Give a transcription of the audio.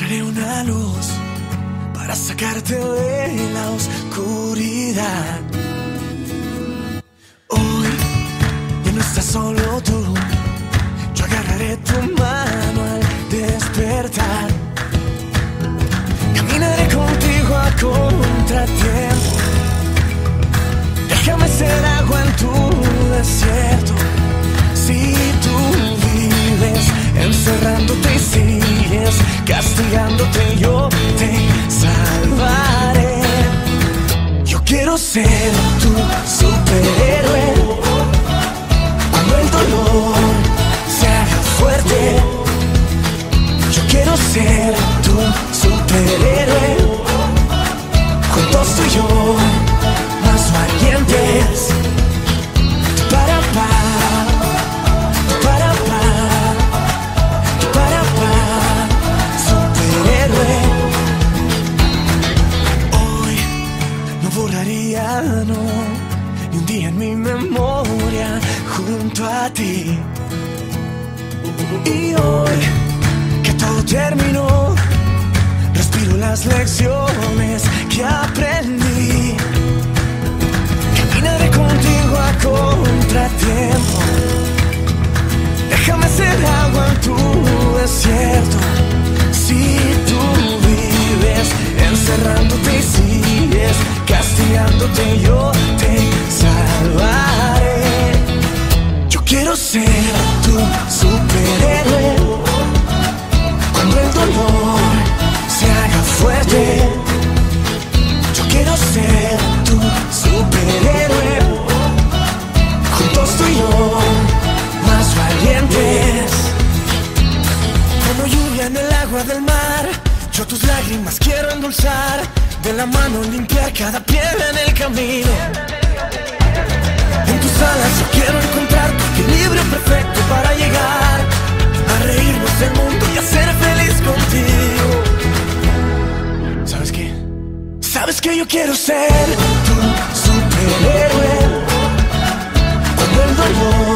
encontraré una luz para sacarte de la oscuridad. Hoy ya no estás solo tú, yo agarraré tu mano al despertar. Caminaré contigo a contratiempo, déjame ser agua en tu desierto. Si tú vives encerrándote y sigues castigándote, yo te salvaré. Yo quiero ser tu superhéroe cuando el dolor se haga fuerte. Yo quiero ser tu superhéroe, juntos tú y yo, más valientes. No, ni un día en mi memoria junto a ti. Y hoy que todo terminó, respiro las lecciones que aprendí. Caminaré contigo a contratiempo, déjame ser agua en tu desierto. Si tú vives encerrándote y sigues castigándote, yo te salvaré. Yo quiero ser tu superhéroe cuando el dolor se haga fuerte. Yo quiero ser tu superhéroe, juntos tú y yo, más valientes. Como lluvia en el agua del mar, yo tus lágrimas quiero endulzar. De la mano limpiar cada piedra en el camino. En tus alas yo quiero encontrar tu equilibrio perfecto para llegar a reírnos del mundo y a ser feliz contigo. ¿Sabes qué? ¿Sabes que yo quiero ser tu superhéroe cuando el dolor